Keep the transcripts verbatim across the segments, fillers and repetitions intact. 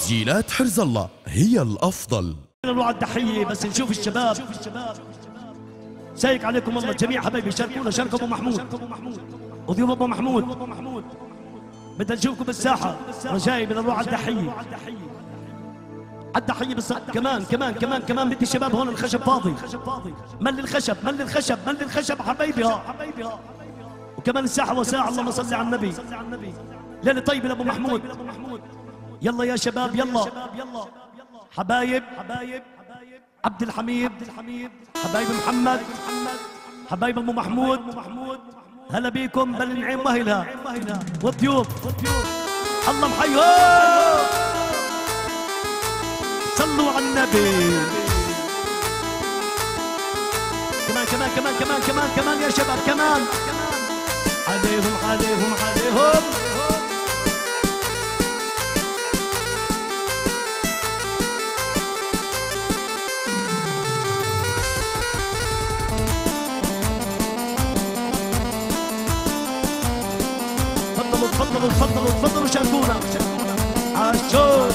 تسجيلات حرز الله هي الأفضل. نروح على التحية بس نشوف الشباب. سايق عليكم الله جميع حبايبي، شاركونا، شارك ابو محمود وضيوف ابو محمود. بدنا نشوفكم بالساحة، رجائي بدنا نروح على التحية. على التحية بس كمان كمان كمان كمان بدي الشباب هون، الخشب فاضي، ملي الخشب ملي الخشب ملي الخشب حبايبي ها. وكمان الساحة وساعة، اللهم صل على النبي. ليلة طيبة لابو محمود. يلا يا شباب يلا حبايب حبايب عبد الحميد حبايب محمد حبايب ابو محمود، هلا بيكم بل نعيم مهلها والضيوف. الله محيهم، صلوا على النبي. كمان كمان كمان كمان كمان كمان يا شباب، كمان عليهم عليهم عليهم. تفضلوا تفضلوا تفضلوا شاركونا عالشوق.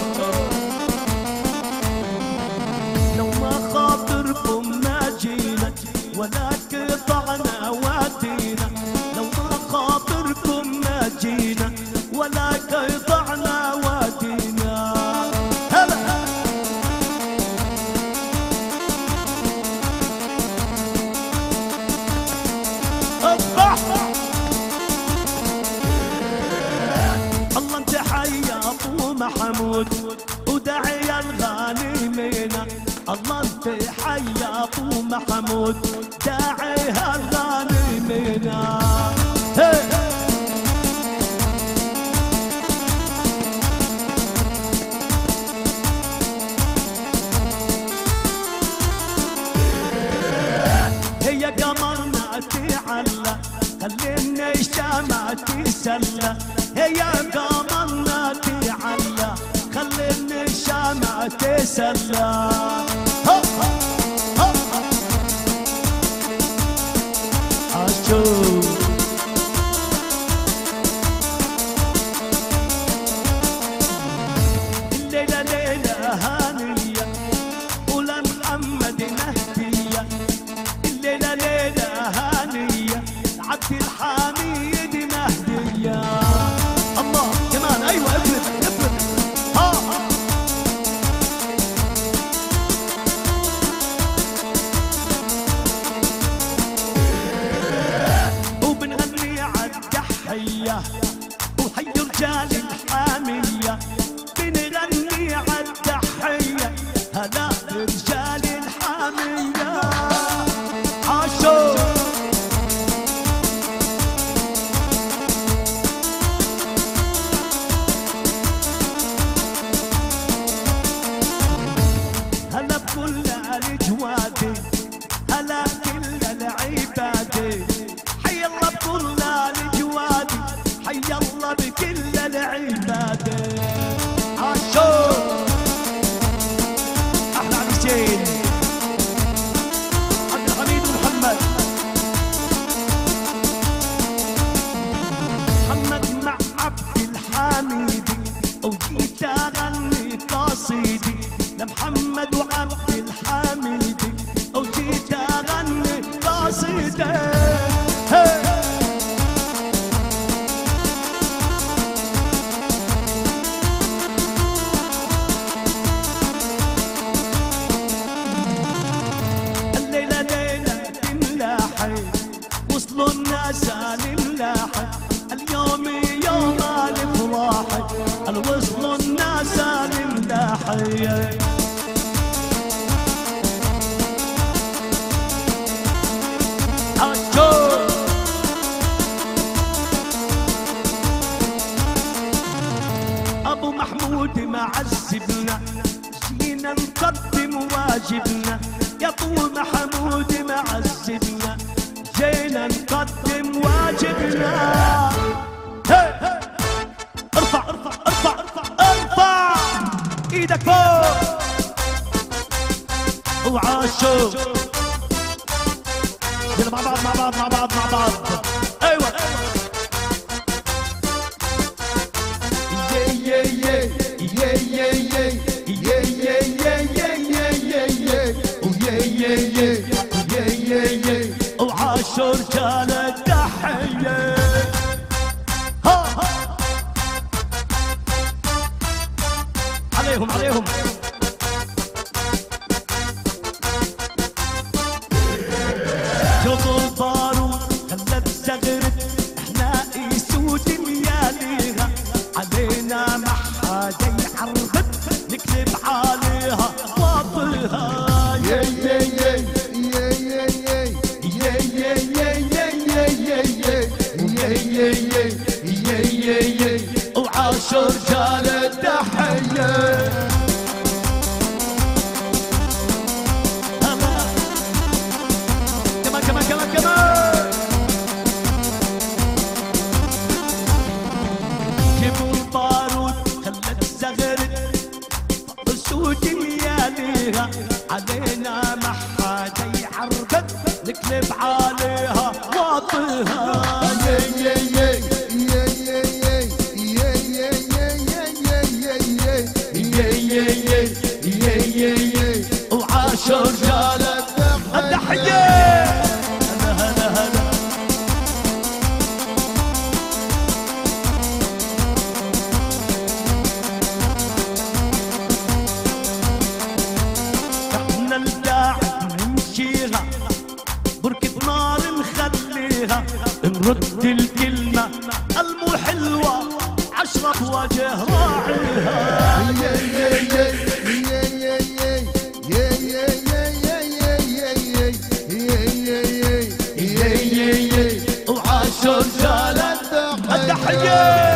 لو ما خاطركم ما جينا ولا قطعنا وادينا، لو ما خاطركم ما جينا ولا قطعنا وادينا. هلا اصبح محمود وداعي الغانمين. الله تحيا ابو محمود داعي الغانمين. هي قمرنا تعلى خلينا الشمعة تسلى، هي قمرنا تعلى خلينا الشمعة تسلى. أشوف الليلة ليلة هانية ولمحمد نهدية، الليلة ليلة هانية عبد الحميد مهدية. الله كمان ايوه افرد افرد ها وبنغني عالتحية وحي رجال الحامية، بنغني عالتحية هلا رجال الحامية. عاشو هلا بكل الجوادي، هلا كل العبادي، حي الله بكل الجوادي، حي الله بكل العبادي. عاشو احلى عريسين عبد الحميد ومحمد، محمد مع عبد الحميد وجيت اغني قصيدي لمحمد وعبد الحميد وجيت اغني قصيدي. الليله ليله تملاحي وصلوا الناس للملاحي، اليوم يوم الافراح وصلوا الناس للملاحي. ابو محمود معذبنا جينا نقدم واجبنا، يا ابو محمود معذبنا جينا نقدم واجبنا. ارفع ارفع ارفع ارفع ايدك فوق وعاشوا. يلا مع بعض مع بعض مع بعض مع بعض ايوه. yeah yeah yeah yeah yeah وعاشوا رجال التحية. ها ها عليهم عليهم جبوا البارود خلت زغرت احنا اسود لياليها علينا ما حدا يعرفت نكذب عليها واطلها. يا يا يا يا يا يا يا يا يا يا يا يا يا وعاشوا رجال التحية. كمان كمان كمان كمان جيبوا البارود خلت زغرت اسود لياليها علينا ما حدا يعرفت نكذب عليها واطلها. يا يا يا يا يا يا يا يا يا يا يا وعاشوا رجال التحية. هلا هلا هلا احنا القاعد نمشيها بركة نار نخليها نرد الكلمة المو حلوة عشرة بوجه راعيها. يا يا يا يا يا يا يا يا يا يا وعاشوا رجال التحية.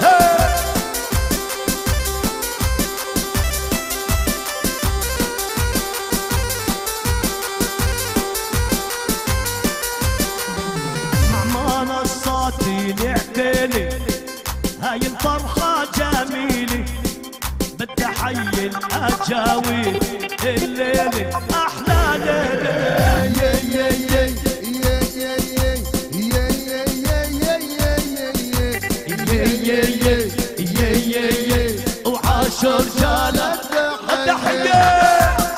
مع منصاتي لعبالي هاي الفرحة جميلة بدي حي الأجاويل الليلة أحلى ليلة. يا يا يا يا يا يا يا يا يا يا يا يا وعاشوا رجال التحية.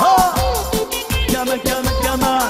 كمان كمان كمان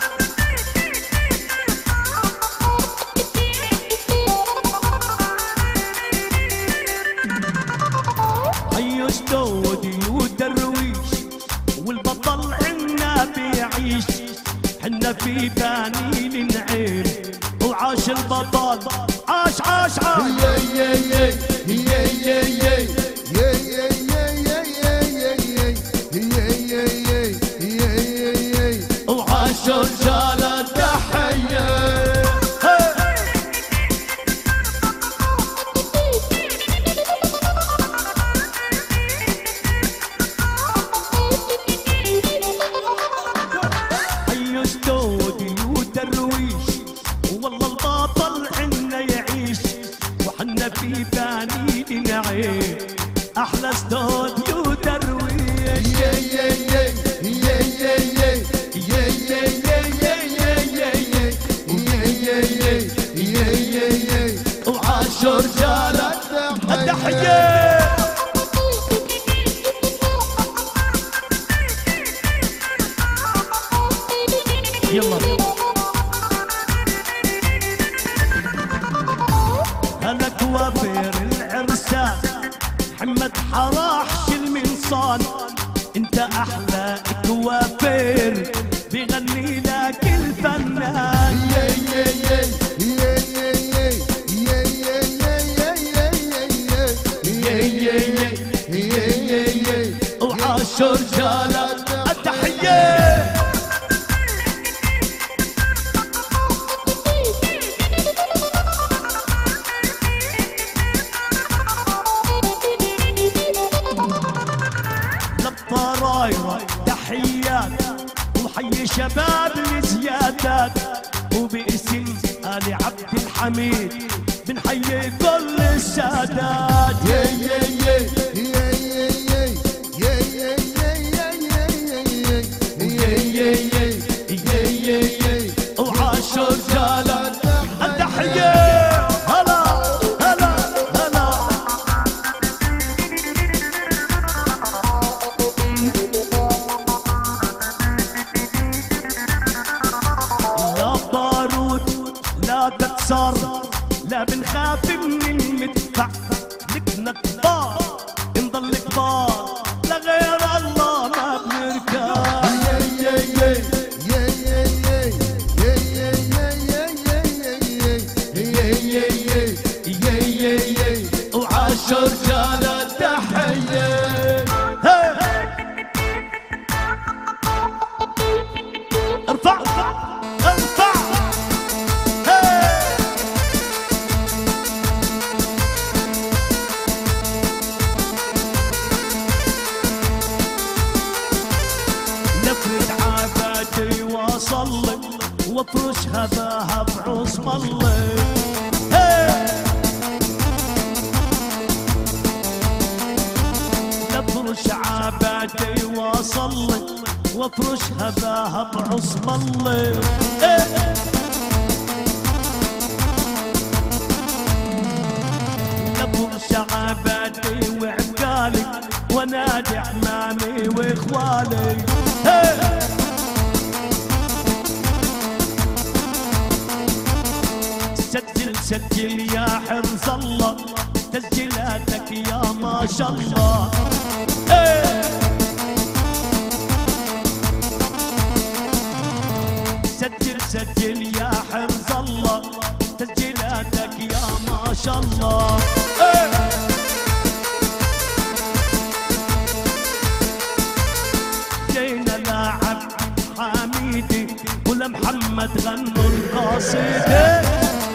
هيو استودي ودرويش والبطل عنا بيعيش حنا في بانين نعيم وعاش البطل عاش عاش عاش. يا يا يا يا يا يا يا يا يا يا يا يا يا وعاشوا رجال التحية. والله الباطل عنا يعيش وحنا في بانين نعيم احلى استوديو درويش. يا يا يا يا يا يا يا يا يا يا يا يا وعاشوا رجال التحية. يلا هلا كوافير العرسان محمد حراح شل من صان انت احلى كوافير بيغني لك الفنان. يا يا يا يا يا يا يا يا يا يا يا يا وعاشوا رجال التحية. تحيات وحي شباب الزيادات وباسم آل عبد الحميد بنحيي كل السادات. يا يا يا يا يا يا يا يا يا يا يا وعاشوا رجال التحية. هلا هلا هلا يا بارود لا بنخاف من المدفع، لكنا كبار نضل كبار لغير الله ما بنركب. وعاشر رجال تحية ارفع ارفع نفرد عبادي واصلي وافرشها ذهب عصم الله. نفرش عبادي واصلي وافرشها ذهب عصم الله. نفرش عبادي وعقالي ونادي عمامي واخوالي. سجل سجل يا حرص الله تسجيلاتك يا ما شاء الله. سجل سجل يا حرص الله تسجيلاتك يا ما شاء الله. جينا لعبد حميدي ولمحمد غنوا القصيدة.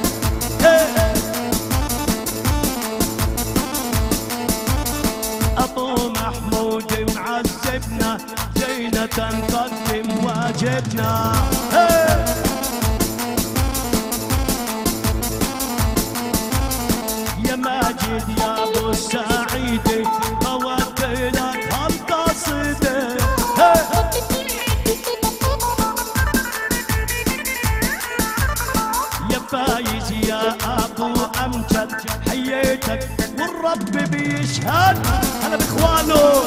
أبو محمود معذبنا جينا تنقدم واجبنا. يا ماجد يا أبو السعيدي بودي لك هالقصيدة. يا فايز يا أبو أمجد حييتك والرب بيشهد. هلا بإخوانه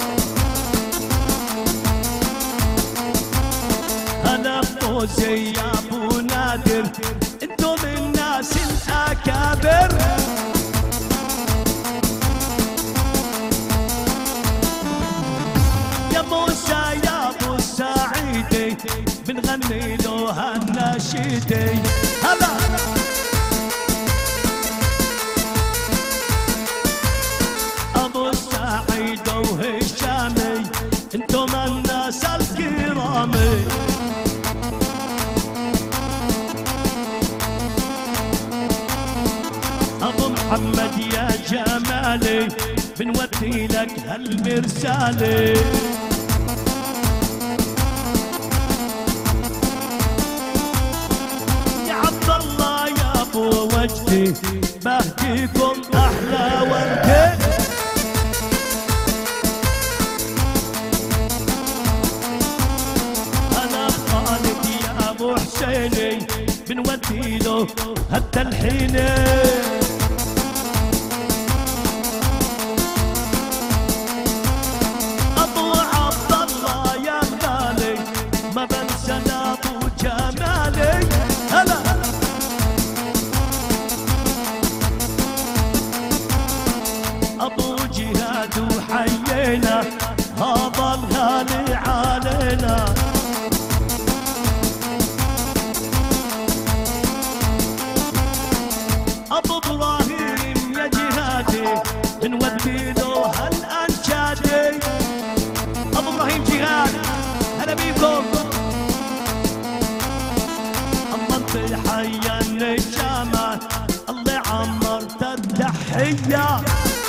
هلا بفوزي يا أبو نادر انتم الناس الأكابر. يا موسى يا أبو السعيدي بنغني له هالنشيدي. هلا أبو السعيد وهشامي انتم الناس الكرامي. أبو محمد يا جمالي بنودي لك هالمرسالة. يا عبد الله يا أبو وجدي بهديكم أحلى وردة. أنا خالد يا أبو حسيني بنودي له هالتلحينة. أبو عبد الله يا غالي ما بنسى أبو جمالي. هلا أبو جهاد وحيينا هذا الغالي علينا. أبو إبراهيم يا جهادي بنودي له هالأنشادي. أبو إبراهيم جهاد هلا بيكم. الله انت حيا النجامة الله يعمر التحية.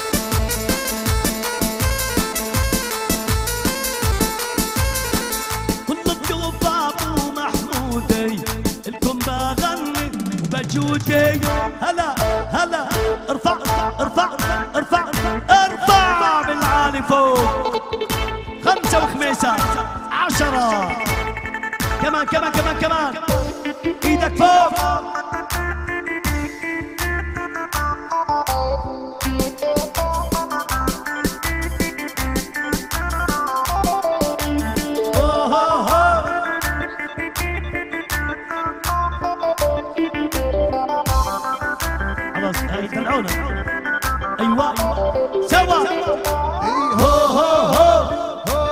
كل الضيوف أبو محمودي الكم بغني وبجودي. هلا هلا ارفع ارفع ارفع ارفع بالعالي فوق. خمسة وخميسة عشرة كمان كمان كمان كمان ايدك فوق. دلعونك دلعونك. ايوه سوا. هو هو هو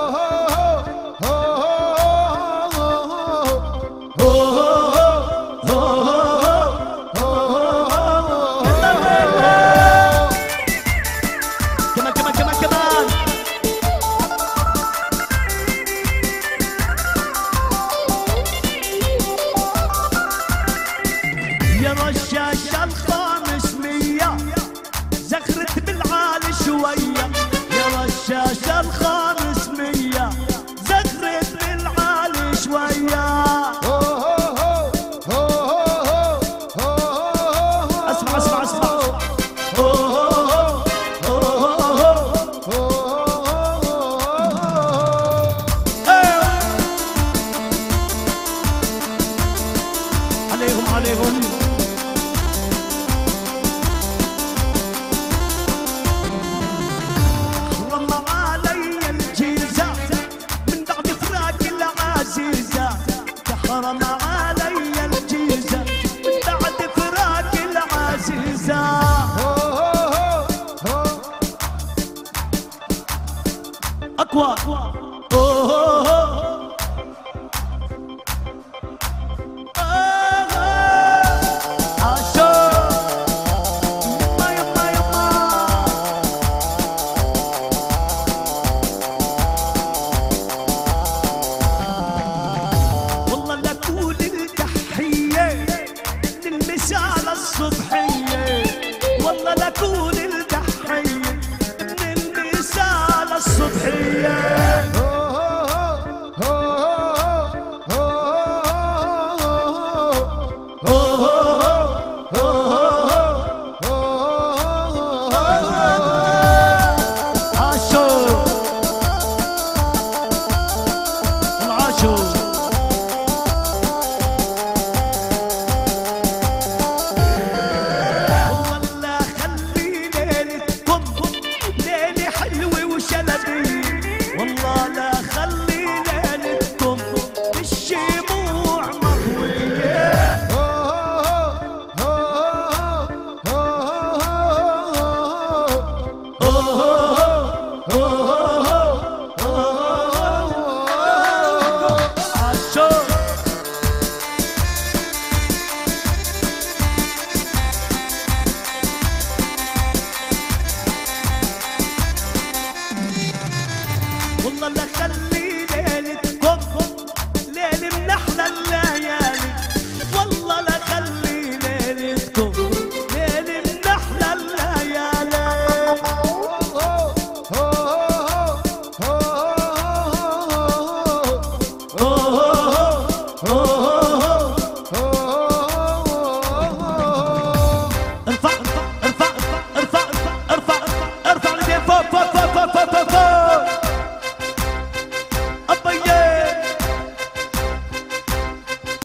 الشاشة الخامسمية زغرت بالعالي شوية. اسمع اسمع اسمع. عليهم عليهم. حرم علي الجيزة من بعد فراق العزيزة. أقوى. الصبحية والله لكون